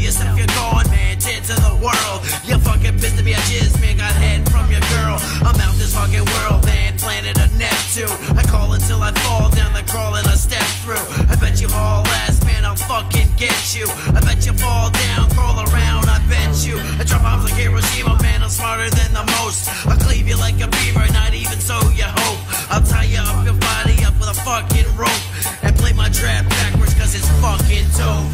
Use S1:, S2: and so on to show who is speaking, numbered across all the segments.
S1: yourself, you're gone, man, dead to the world. You're fucking pissed to be a jizz, man, got head from your girl. I'm out this fucking world, man, planet of Neptune. I call until I fall down the crawl and I step through. I bet you haul ass, man, I'll fucking get you. I bet you fall down, crawl around, I bet you. I drop bombs like Hiroshima, man, I'm smarter than the most. I'll cleave you like a beaver, not even so you hope. I'll tie you up, your body up with a fucking rope, and play my trap backwards cause it's fucking dope.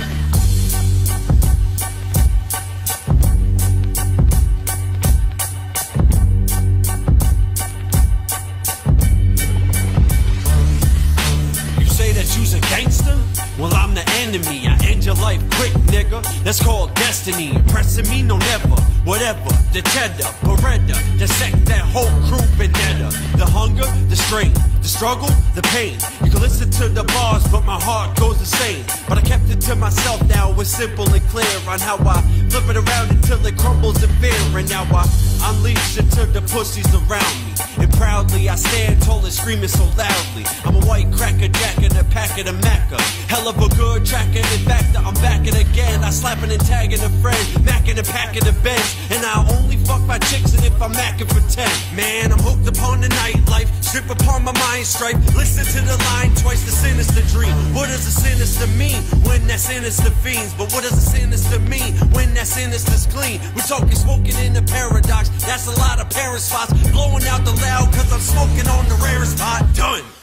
S2: You's a gangster? Well, I'm the enemy. I end your life quick, nigga. That's called destiny. Impressing me, no never. Whatever. The cheddar, Beretta, the sect, that whole crew, Benetta. The hunger, the strain, the struggle, the pain. You can listen to the bars, but my heart goes insane. But I kept it to myself now. It's simple and clear on how I flip it around until it crumbles in fear. And now I unleash it to the pussies around me. And proudly I stand tall and screaming so loudly. I'm a white cracker jack in a pack of the Macca. Hell of a good tracker. In fact, I'm back it again. I slapping and tagging a friend, macking and packing the bench. And I only fuck my chicks and if I'm macking for 10. Man, I'm hooked upon the nightlife. Strip upon my mind stripe. Listen to the line twice, the sinister dream. What does a sinister mean when that sinister fiends? But what does a sinister mean when that sinister's clean? We talking smoking in the paradox. That's a lot of parent spots. Blowing out the loud cause I'm smoking on the rarest pot. Done.